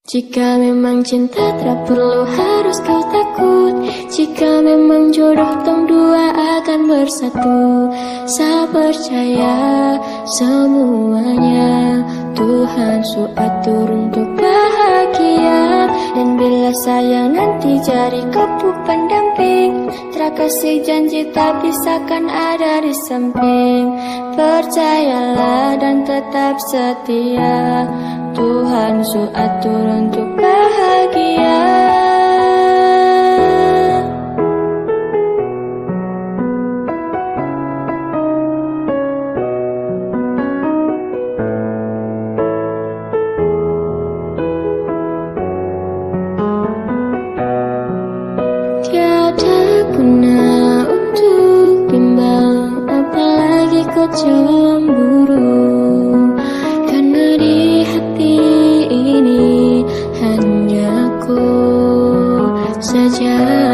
Jika memang cinta tak perlu harus kau takut. Jika memang jodoh tong dua akan bersatu. Saya percaya semuanya Tuhan su atur untuk bahagia. Dan bila sayang nanti jadi kepu pendamping, terkasih janji tak bisa kan ada di samping. Percayalah dan tetap setia, Tuhan su atur untuk bahagia. Tiada guna untuk bimbang, apalagi kau cemburu. Karena di hati ini hanya kau saja.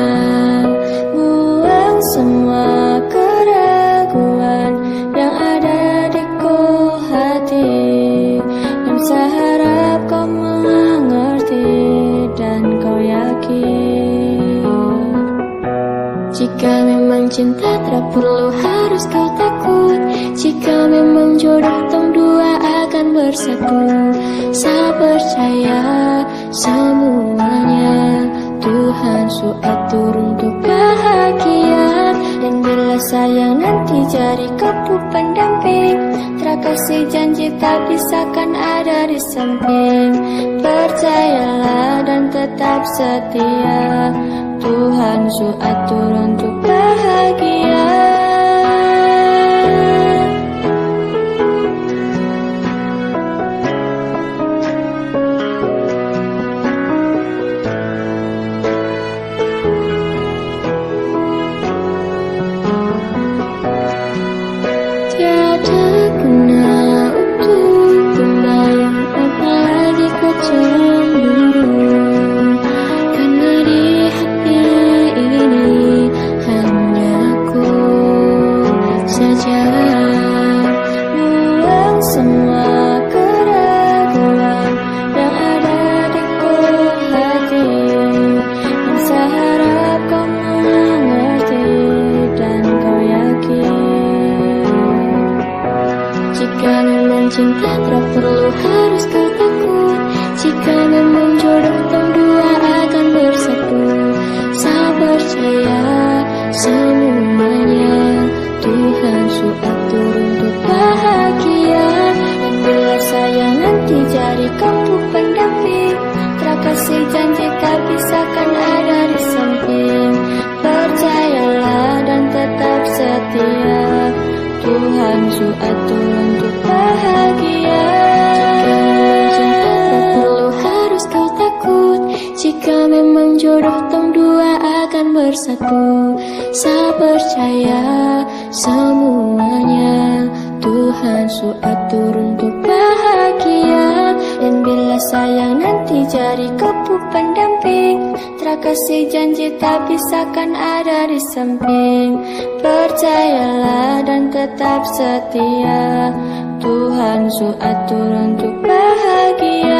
Buang semua keraguan yang ada di kau hati. Dan saya harap kau mengerti dan kau yakin. Jika memang cinta tak perlu harus kau takut. Jika memang jodoh tong dua akan bersatu. Saya percaya semuanya Tuhan su atur untuk bahagia. Dan bila sayang nanti jadi kepu pendamping, terkasih janji tak bisa kan ada di samping. Percayalah dan tetap setia, Tuhan su atur untuk bahagia. Tiada guna untuk bimbang, apalagi kau cemburu. Karena di hati ini hanya kau saja. Buang semua keraguan yang ada di kau hati. Dan saya harap kau mengerti dan kau yakin. Jika memang cinta tak perlu harus kau takut. Jika memang jodoh tong dua akan bersatu. Saya percaya semuanya Tuhan su atur untuk bahagia. Dan bila sayang nanti jadi kepu pendamping, terkasih janji tak bisa kan ada di samping. Percayalah dan tetap setia, Tuhan su atur untuk bahagia. Jika memang cinta tak perlu harus kau takut. Jika memang jodoh tong dua akan bersatu. Saya percaya semuanya Tuhan su atur untuk bahagia. Dan bila sayang nanti jadi kepu pendamping, terkasih janji tak bisa kan ada di samping. Percayalah dan tetap setia, Tuhan su atur untuk bahagia.